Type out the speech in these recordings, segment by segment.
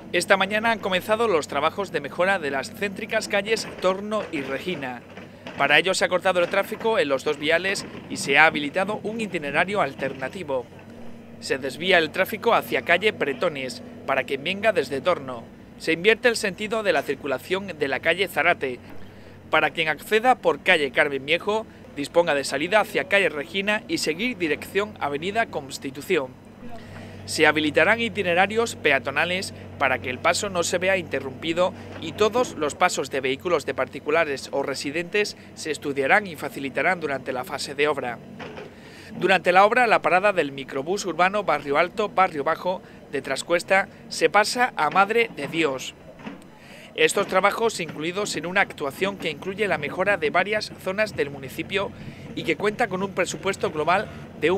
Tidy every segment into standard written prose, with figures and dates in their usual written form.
Esta mañana han comenzado los trabajos de mejora de las céntricas calles Torno y Regina. Para ello se ha cortado el tráfico en los dos viales y se ha habilitado un itinerario alternativo. Se desvía el tráfico hacia calle Bretones para quien venga desde Torno. Se invierte el sentido de la circulación de la calle Zarate. Para quien acceda por calle Carmen Viejo, disponga de salida hacia calle Regina y seguir dirección Avenida Constitución. Se habilitarán itinerarios peatonales para que el paso no se vea interrumpido y todos los pasos de vehículos de particulares o residentes se estudiarán y facilitarán durante la fase de obra. Durante la obra, la parada del microbús urbano Barrio Alto, Barrio Bajo de Trascuesta se pasa a Madre de Dios. Estos trabajos incluidos en una actuación que incluye la mejora de varias zonas del municipio y que cuenta con un presupuesto global de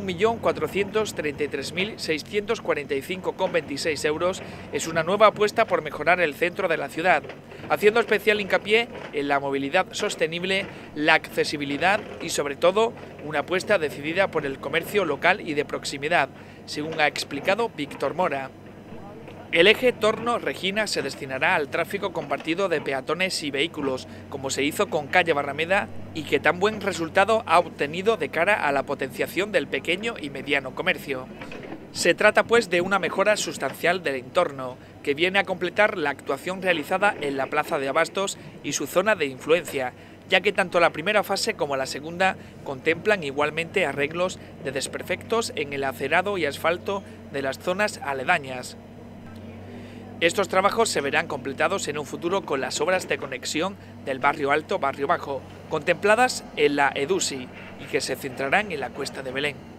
1.433.645,26 euros, es una nueva apuesta por mejorar el centro de la ciudad, haciendo especial hincapié en la movilidad sostenible, la accesibilidad y sobre todo una apuesta decidida por el comercio local y de proximidad, según ha explicado Víctor Mora. El eje Torno-Regina se destinará al tráfico compartido de peatones y vehículos, como se hizo con calle Barrameda y que tan buen resultado ha obtenido de cara a la potenciación del pequeño y mediano comercio. Se trata pues de una mejora sustancial del entorno, que viene a completar la actuación realizada en la Plaza de Abastos y su zona de influencia, ya que tanto la primera fase como la segunda contemplan igualmente arreglos de desperfectos en el acerado y asfalto de las zonas aledañas. Estos trabajos se verán completados en un futuro con las obras de conexión del Barrio Alto, Barrio Bajo, contempladas en la EDUSI y que se centrarán en la Cuesta de Belén.